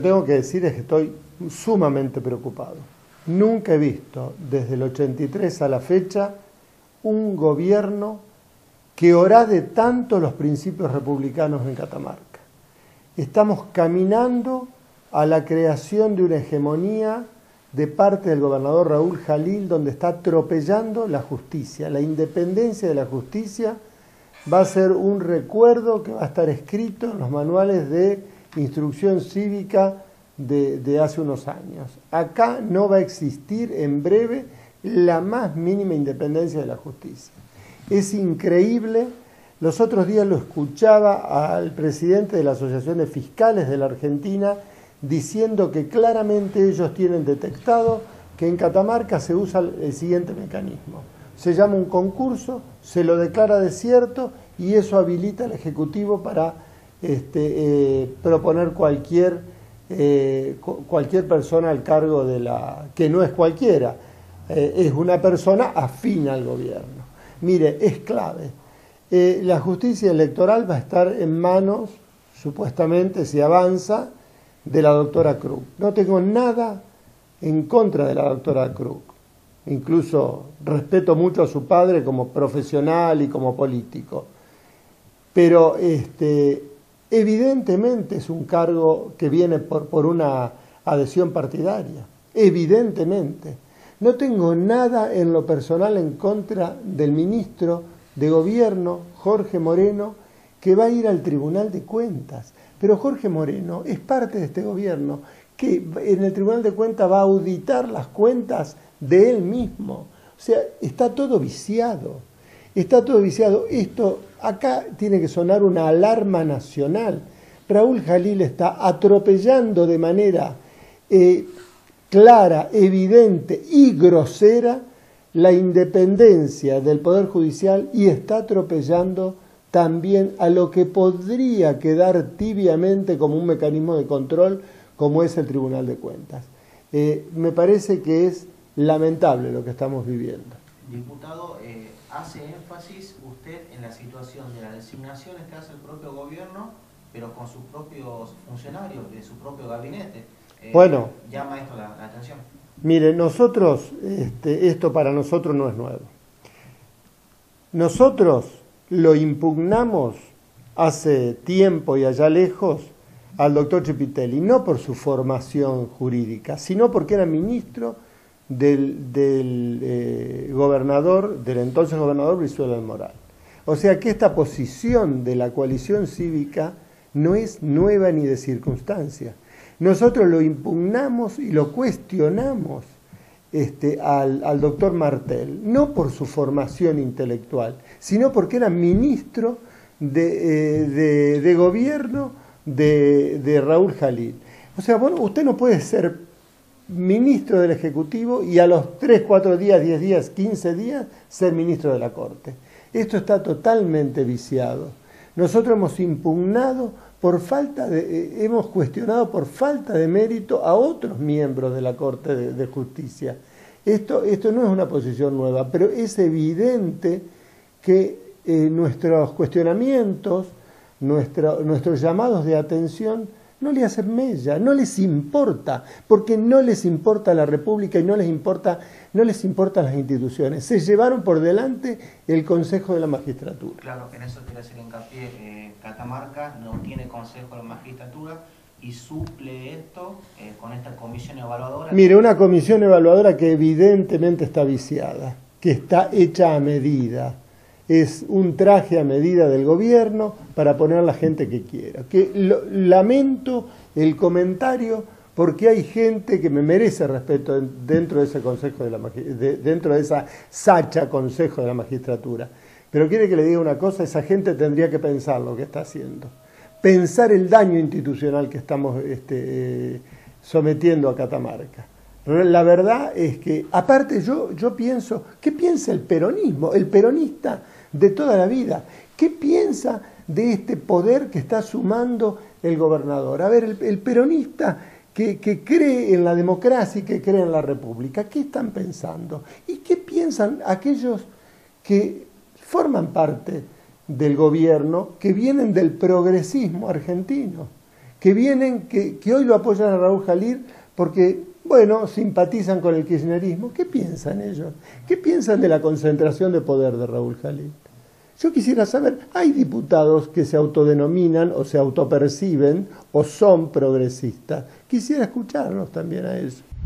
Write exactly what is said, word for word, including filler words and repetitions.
Tengo que decir es que estoy sumamente preocupado. Nunca he visto desde el ochenta y tres a la fecha un gobierno que orade tanto los principios republicanos en Catamarca. Estamos caminando a la creación de una hegemonía de parte del gobernador Raúl Jalil, donde está atropellando la justicia. La independencia de la justicia va a ser un recuerdo que va a estar escrito en los manuales de instrucción cívica de, de hace unos años. Acá no va a existir en breve la más mínima independencia de la justicia. Es increíble. Los otros días lo escuchaba al presidente de la Asociación de Fiscales de la Argentina diciendo que claramente ellos tienen detectado que en Catamarca se usa el siguiente mecanismo. Se llama un concurso, se lo declara desierto y eso habilita al Ejecutivo para este, eh, proponer cualquier, eh, cualquier persona al cargo de la... que no es cualquiera, eh, es una persona afín al gobierno. Mire, es clave. Eh, la justicia electoral va a estar en manos, supuestamente, si avanza, de la doctora Krug. No tengo nada en contra de la doctora Krug. Incluso respeto mucho a su padre como profesional y como político. Pero este, evidentemente es un cargo que viene por, por una adhesión partidaria. Evidentemente. No tengo nada en lo personal en contra del ministro de Gobierno, Jorge Moreno, que va a ir al Tribunal de Cuentas. Pero Jorge Moreno es parte de este gobierno que en el Tribunal de Cuentas va a auditar las cuentas de él mismo. O sea, está todo viciado. Está todo viciado. Esto, acá tiene que sonar una alarma nacional. Raúl Jalil está atropellando de manera eh, clara, evidente y grosera la independencia del Poder Judicial y está atropellando también a lo que podría quedar tibiamente como un mecanismo de control, como es el Tribunal de Cuentas. Eh, me parece que es lamentable lo que estamos viviendo. Diputado, eh, hace énfasis usted en la situación de las designaciones que hace el propio gobierno, pero con sus propios funcionarios, de su propio gabinete. Eh, bueno, ¿llama esto la, la atención? Mire, nosotros, este, esto para nosotros no es nuevo. Nosotros lo impugnamos hace tiempo y allá lejos al doctor Chipitelli, no por su formación jurídica, sino porque era ministro del, del eh, gobernador, del entonces gobernador Brizuela del Moral. O sea que esta posición de la coalición cívica no es nueva ni de circunstancia. Nosotros lo impugnamos y lo cuestionamos este, al, al doctor Martel, no por su formación intelectual, sino porque era ministro de, eh, de, de gobierno de, de Raúl Jalil. O sea, bueno, usted no puede ser ministro del Ejecutivo y a los tres, cuatro días, diez días, quince días ser ministro de la Corte. Esto está totalmente viciado. Nosotros hemos impugnado por falta de, eh, hemos cuestionado por falta de mérito a otros miembros de la Corte de, de Justicia. Esto, esto no es una posición nueva, pero es evidente que eh, nuestros cuestionamientos, nuestra, nuestros llamados de atención no le hacen mella, no les importa, porque no les importa la República y no les importa, no les importan las instituciones. Se llevaron por delante el Consejo de la Magistratura. Claro, que en eso quiere hacer hincapié. Eh, Catamarca no tiene Consejo de la Magistratura y suple esto eh, con esta comisión evaluadora. Mire, una comisión evaluadora que evidentemente está viciada, que está hecha a medida. Es un traje a medida del gobierno para poner la gente que quiera. Que lo, lamento el comentario porque hay gente que me merece respeto dentro de ese consejo de la de, dentro de esa sacha Consejo de la Magistratura. Pero quiere que le diga una cosa, esa gente tendría que pensar lo que está haciendo. Pensar el daño institucional que estamos este, eh, sometiendo a Catamarca. La verdad es que, aparte yo, yo pienso, ¿qué piensa el peronismo? El peronista de toda la vida. ¿Qué piensa de este poder que está sumando el gobernador? A ver, el, el peronista que, que cree en la democracia y que cree en la república, ¿qué están pensando? ¿Y qué piensan aquellos que forman parte del gobierno, que vienen del progresismo argentino? que vienen, que, que hoy lo apoyan a Raúl Jalil porque, bueno, simpatizan con el kirchnerismo. ¿Qué piensan ellos? ¿Qué piensan de la concentración de poder de Raúl Jalil? Yo quisiera saber, hay diputados que se autodenominan o se autoperciben o son progresistas. Quisiera escucharlos también a ellos.